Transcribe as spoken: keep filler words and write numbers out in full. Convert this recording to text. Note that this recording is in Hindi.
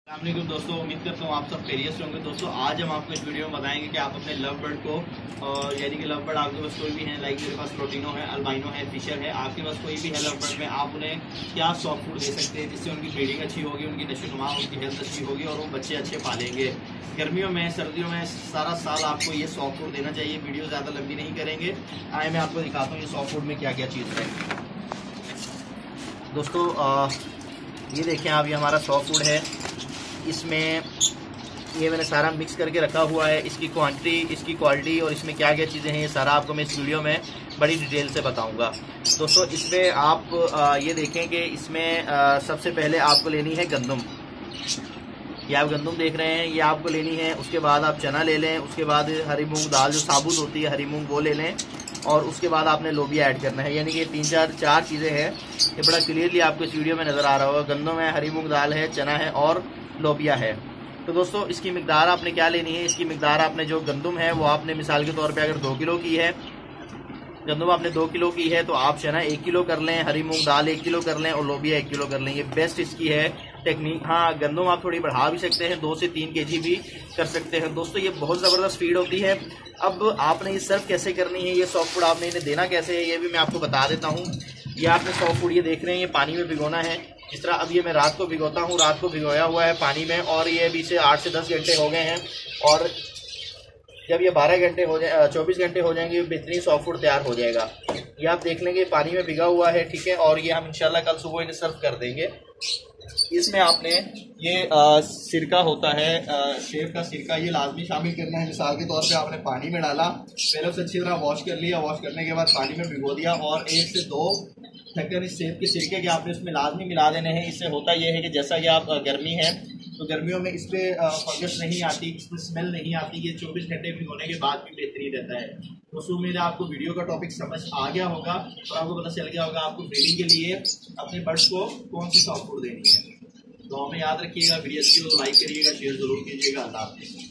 अस्सलामुअलैकुम दोस्तों, उम्मीद करता हूँ आप सब खैरियत से होंगे। दोस्तों आज हम आपको इस वीडियो में बताएंगे कि आप अपने लव बर्ड को और यानी कि लव बर्ड आपके पास कोई भी है, लाइक मेरे पास प्रोटीनो है, अल्बाइनो है, फिशर है, आपके पास कोई भी है लव बर्ड में, आप उन्हें क्या सॉफ्ट फूड दे सकते हैं जिससे उनकी ब्रीडिंग अच्छी होगी, उनकी नशोनुमा, उनकी हेल्थ अच्छी होगी और वो बच्चे अच्छे पालेंगे। गर्मियों में, सर्दियों में सारा साल आपको ये सॉफ्ट फूड देना चाहिए। वीडियो ज़्यादा लंबी नहीं करेंगे, आए मैं आपको दिखाता हूँ ये सॉफ्ट फूड में क्या क्या चीज़ है। दोस्तों आ, ये देखें आप, ये हमारा सॉफ्ट फूड है। इसमें ये मैंने सारा मिक्स करके रखा हुआ है। इसकी क्वांटिटी, इसकी क्वालिटी और इसमें क्या क्या चीज़ें हैं, ये सारा आपको मैं इस वीडियो में बड़ी डिटेल से बताऊंगा। दोस्तों इसमें आप आ, ये देखें कि इसमें आ, सबसे पहले आपको लेनी है गंदम। ये आप गंदम देख रहे हैं, ये आपको लेनी है। उसके बाद आप चना ले लें, उसके बाद हरी मूंग दाल जो साबुत होती है, हरी मूंग वो ले लें, और उसके बाद आपने लोबिया ऐड करना है। यानी कि तीन चार चार चीज़ें हैं, ये बड़ा क्लियरली आपको इस वीडियो में नज़र आ रहा होगा। गंदम है, हरी मूंग दाल है, चना है और लोबिया है। तो दोस्तों इसकी मिकदार आपने क्या लेनी है, इसकी मिकदार आपने जो गंदम है वो आपने मिसाल के तौर पे अगर दो किलो की है, गंदम आपने दो किलो की है तो आप चना एक किलो कर लें, हरी मूंग दाल एक किलो कर लें और लोबिया एक किलो कर लें। ये बेस्ट इसकी है टेक्निक। हाँ, गंदम आप थोड़ी बढ़ा भी सकते हैं, दो से तीन के जी भी कर सकते हैं। दोस्तों ये बहुत ज़बरदस्त फीड होती है। अब आपने ये सर्व कैसे करनी है, ये सॉफ्ट फूड आपने इन्हें देना कैसे है, ये भी मैं आपको बता देता हूँ। ये आपने सॉफ्ट फूड ये देख रहे हैं, ये पानी में भिगोना है। जिस तरह अब ये मैं रात को भिगोता हूँ, रात को भिगोया हुआ है पानी में, और ये अभी से आठ से दस घंटे हो गए हैं। और जब ये बारह घंटे हो जाए, चौबीस घंटे हो जाएंगे, बेहतरीन सॉफ्ट फूड तैयार हो जाएगा। ये आप देख लेंगे पानी में भिगा हुआ है, ठीक है। और ये हम इंशाल्लाह कल सुबह इन्हें सर्व कर देंगे। इसमें आपने ये आ, सिरका होता है, शेफ का सिरका, ये लाजमी शामिल करना है। मिसाल के तौर पे आपने पानी में डाला, पहले उसे अच्छी तरह वॉश कर लिया, वॉश करने के बाद पानी में भिगो दिया, और एक से दो ढक्कन इस सेब के सिरके के आपने उसमें लाजमी मिला देने हैं। इससे होता यह है कि जैसा कि आप गर्मी है तो गर्मियों में इस पर फंगस नहीं आती, इसमें स्मेल नहीं आती। ये चौबीस घंटे भिगोने के बाद भी बेहतरीन रहता है। तो उम्मीद है आपको वीडियो का टॉपिक समझ आ गया होगा और आपको पता चल गया होगा आपको ब्रीडिंग के लिए अपने बर्ड्स को कौन सी सॉफ्ट फूड देनी है। तो हमें याद रखिएगा, वीडियो अच्छी हो तो लाइक करिएगा, शेयर जरूर कीजिएगा। अल्लाह हाफिज़।